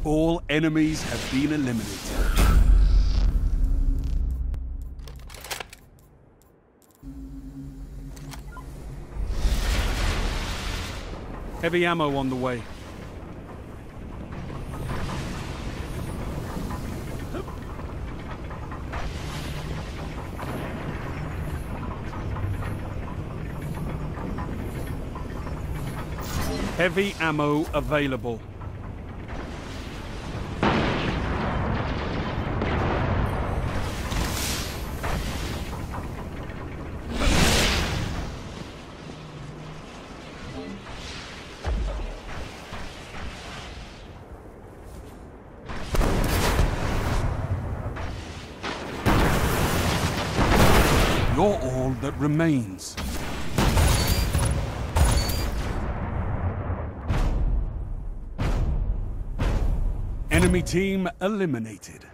All enemies have been eliminated. Heavy ammo on the way. Heavy ammo available. You're all that remains. Enemy team eliminated.